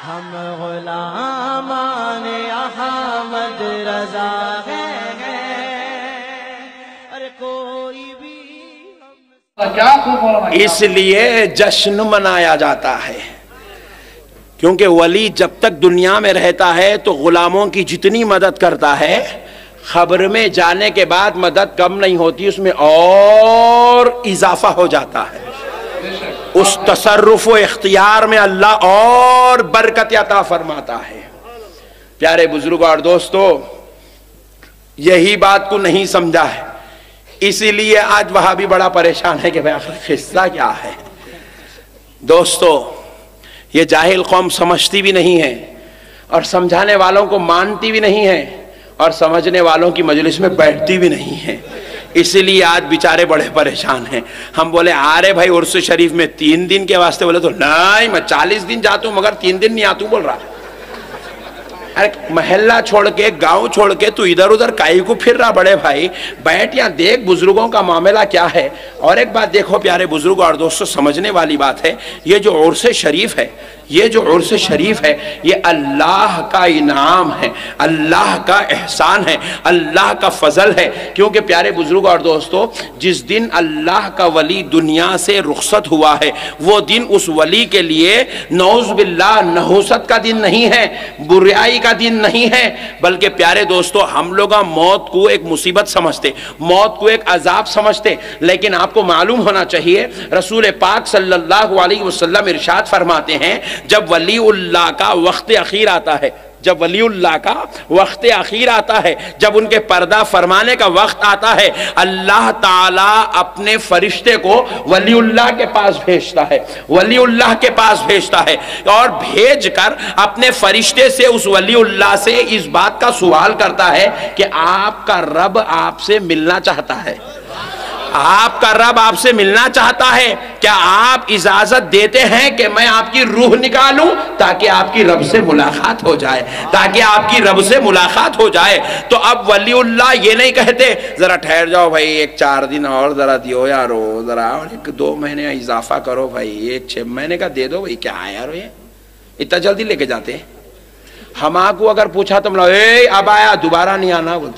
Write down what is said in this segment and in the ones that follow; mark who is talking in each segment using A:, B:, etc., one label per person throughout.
A: ہم غلامان احمد رضا ہیں، ارے کوئی بھی
B: اس لیے جشن منایا جاتا ہے، کیونکہ ولی جب تک دنیا میں رہتا ہے تو غلاموں کی جتنی مدد کرتا ہے، خبر میں جانے کے بعد مدد کم نہیں ہوتی، اس میں اور اضافہ ہو جاتا ہے۔ اس تصرف و اختیار میں اللہ اور برکت عطا فرماتا ہے۔ پیارے بزرگوں اور دوستو، یہی بات کو نہیں سمجھا ہے، اسی لیے آج وہاں بھی بڑا پریشان ہے کہ بھئی آخر قصہ کیا ہے۔ دوستو، یہ جاہل قوم سمجھتی بھی نہیں ہے، اور سمجھانے والوں کو مانتی بھی نہیں ہے، اور سمجھنے والوں کی مجلس میں بیٹھتی بھی نہیں ہے، اسی لیے آج بیچارے بڑے پریشان ہیں۔ ہم بولے آرے بھائی عرس شریف میں 3 دن کے واسطے، بولے تو نہیں میں 40 دن جاتا ہوں مگر 3 دن نہیں آتا ہوں، بول رہا ہے۔ ارے محلہ چھوڑ کے، گاؤں چھوڑ کے تو ادھر ادھر کائی کو پھر رہا بڑے بھائی، بیٹھ یہاں دیکھ بزرگوں کا معاملہ کیا ہے۔ اور ایک بات دیکھو پیارے بزرگوں اور دوستوں، سمجھنے والی بات ہے، یہ جو عرس شریف ہے، یہ جو عرس شریف ہے، یہ اللہ کا انعام ہے، اللہ کا احسان ہے، اللہ کا فضل ہے۔ کیونکہ پیارے بزرگوں اور دوستوں، جس دن اللہ کا ولی دنیا سے رخصت ہوا ہے، وہ دن اس ولی کے لیے نعوذ باللہ نحوست کا دن نہیں ہے، بریائی کا دن نہیں ہے، بلکہ پیارے دوستو ہم لوگ موت کو ایک مصیبت سمجھتے، موت کو ایک عذاب سمجھتے، لیکن آپ کو معلوم ہونا چاہیے رسول پاک صلی اللہ علیہ وسلم ارشاد فرماتے ہیں، جب ولی اللہ کا وقت اخیر آتا ہے، جب ولی اللہ کا وقت اخیر آتا ہے، جب ان کے پردہ فرمانے کا وقت آتا ہے، اللہ تعالیٰ اپنے فرشتے کو ولی اللہ کے پاس بھیجتا ہے، ولی اللہ کے پاس بھیجتا ہے، اور بھیج کر اپنے فرشتے سے اس ولی اللہ سے اس بات کا سوال کرتا ہے کہ آپ کا رب آپ سے ملنا چاہتا ہے، آپ کا رب آپ سے ملنا چاہتا ہے، کیا آپ اجازت دیتے ہیں کہ میں آپ کی روح نکالوں تاکہ آپ کی رب سے ملاقات ہو جائے، تاکہ آپ کی رب سے ملاقات ہو جائے۔ تو اب ولی اللہ یہ نہیں کہتے ذرا ٹھہر جاؤ بھائی، 1-4 دن اور ذرا دیو یارو، ذرا 1-2 مہینے اضافہ کرو بھائی، 1-6 مہینے کا دے دو بھائی، کیا ہے یارو یہ اتنا جلدی لے کے جاتے ہیں۔ ہم کو اگر پوچھا تو ہم لوگ اب آیا دوبارہ نہیں آنا بولتے،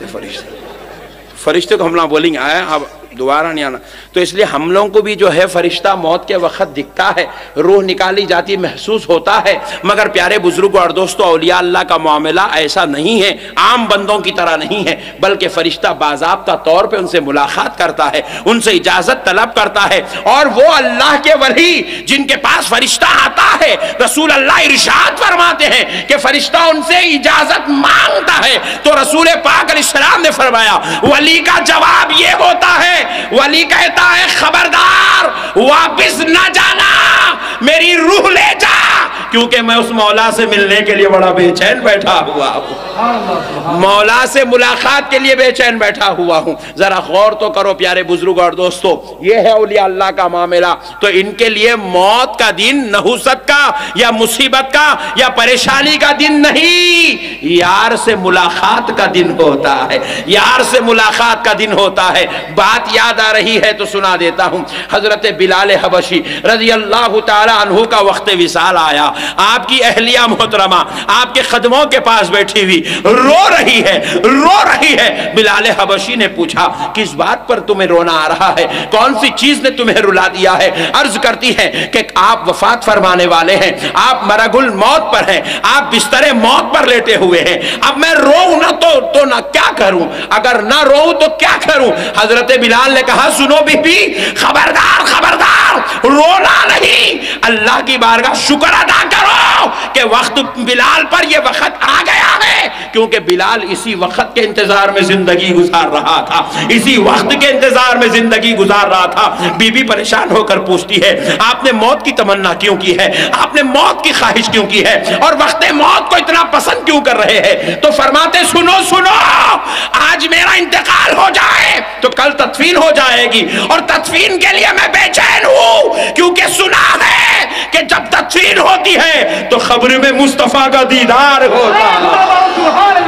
B: فرشتے کو ہم لوگ بولیں گے آیا اب دوبارہ نہیں آنا۔ تو اس لیے ہم لوگوں کو بھی جو ہے فرشتہ موت کے وقت دکھتا ہے، روح نکالی جاتی محسوس ہوتا ہے، مگر پیارے بزرگوں اور دوستوں اولیاء اللہ کا معاملہ ایسا نہیں ہے، عام بندوں کی طرح نہیں ہے، بلکہ فرشتہ باضابطہ طور پہ ان سے ملاقات کرتا ہے، ان سے اجازت طلب کرتا ہے، اور وہ اللہ کے ولی جن کے پاس فرشتہ آتا ہے، رسول اللہ ارشاد فرماتے ہیں کہ فرشتہ ان سے اجازت مانگتا ہے، تو رسول پاک علیہ السلام نے فرمایا ولی کا جواب یہ ہوتا ہے، ولی کہتا ہے خبردار واپس نہ جانا، میری روح لے جا، کیونکہ میں اس مولا سے ملنے کے لیے بڑا بے چین بیٹھا ہوا ہوں، مولا سے ملاقات کے لیے بے چین بیٹھا ہوا ہوں۔ ذرا غور تو کرو پیارے بزرگ اور دوستو، یہ ہے اولیاء اللہ کا معاملہ۔ تو ان کے لیے موت کا دن نحوست کا یا مصیبت کا یا پریشانی کا دن نہیں، یار سے ملاقات کا دن ہوتا ہے، یار سے ملاقات کا دن ہوتا ہے۔ بات یاد آ رہی ہے تو سنا دیتا ہوں، حضرت بلال حبشی رضی اللہ تعالی عنہ کا وقت وصال آیا، آپ کی اہلیہ محترمہ آپ کے قدموں کے پاس بیٹھی ہوئی رو رہی ہے۔ بلال حبشی نے پوچھا کس بات پر تمہیں رونا آ رہا ہے، کون سی چیز نے تمہیں رلا دیا ہے؟ عرض کرتی ہے کہ آپ وفات فرمانے والے ہیں، آپ مرگ الموت پر ہیں، آپ بستر موت پر لیٹے ہوئے ہیں، اب میں روؤں نہ تو نہ کیا کروں، اگر نہ روؤں تو کیا کروں؟ حضرت بلال نے کہا سنو بی بی، خبردار رونا نہیں، اللہ کی بارگاہ شکر ادا کرو کہ وقت بلال پر یہ وقت آ گیا ہے، کیونکہ بلال اسی وقت کے انتظار میں زندگی گزار رہا تھا، اسی وقت کے انتظار میں زندگی گزار رہا تھا۔ بی بی پریشان ہو کر پوچھتی ہے آپ نے موت کی تمنا کیوں کی ہے، آپ نے موت کی خواہش کیوں کی ہے، اور وقت موت کو اتنا پسند کیوں کر رہے ہیں؟ تو فرماتے سنو آج میرا انتقال ہو جائے تو کل تدفین ہو جائے گی، اور تدفین کے لیے میں بے چین ہوں، کیونکہ سنا ہے کہ جب تدفین ہوتی ہے تو قبر میں مصطفیٰ کا دیدار ہوتا ہے۔